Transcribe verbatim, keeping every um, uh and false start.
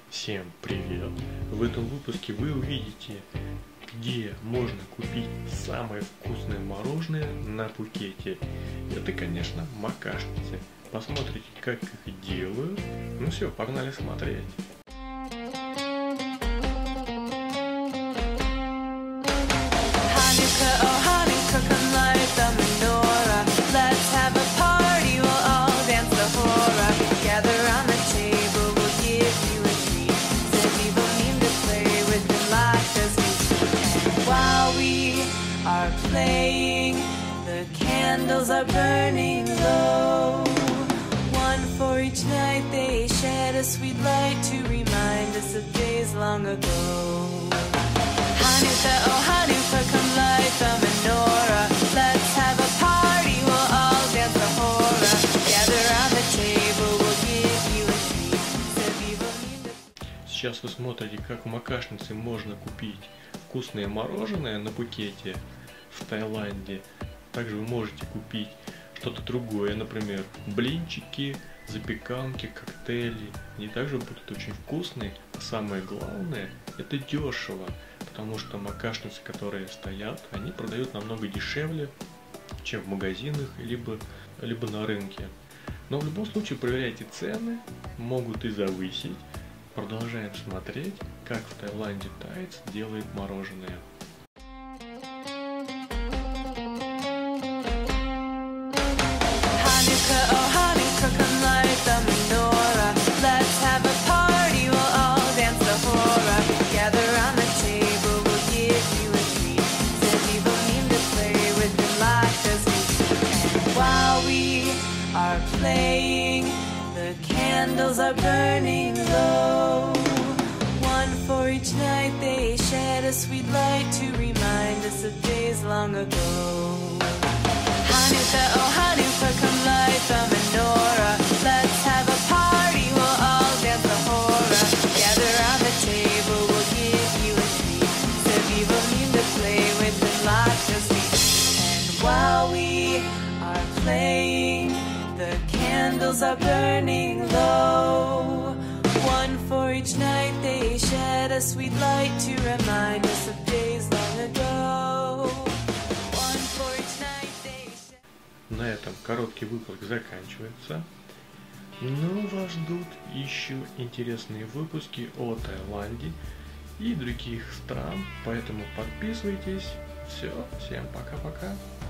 Всем привет! В этом выпуске вы увидите, где можно купить самое вкусное мороженое на Пхукете. Это, конечно, макашницы. Посмотрите, как их делают. Ну все, погнали смотреть. Are playing, the candles are burning low. One for each night they shed a sweet light to remind us of days long ago. Hanukkah, oh Hanukkah, come light the menorah. Let's have a party, we'll all dance the hora. Gather around the table, we'll give you a treat. Сейчас вы смотрите, как в макашнице можно купить вкусное мороженое на Пхукете в Таиланде. Также вы можете купить что-то другое, например, блинчики, запеканки, коктейли. Они также будут очень вкусные. А самое главное, это дешево, потому что макашницы, которые стоят, они продают намного дешевле, чем в магазинах, либо, либо на рынке. Но в любом случае проверяйте цены, могут и завысить. Продолжаем смотреть, как в Таиланде таец делает мороженое. Are playing, the candles are burning low. One for each night they shed a sweet light to remind us of days long ago. Hanukkah, oh Hanukkah, come light the menorah. Let's have a party, we'll all dance the hora. Gather around the table, we'll give you a treat. Seviva mean to play with and like to sleep. And while we are playing, the candles are burning low. One for each night they shed a sweet light to remind us of days long ago. One for each night they shed... На этом короткий выпуск заканчивается. Но вас ждут еще интересные выпуски о Таиланде и других стран. Поэтому подписывайтесь. Все, всем пока-пока.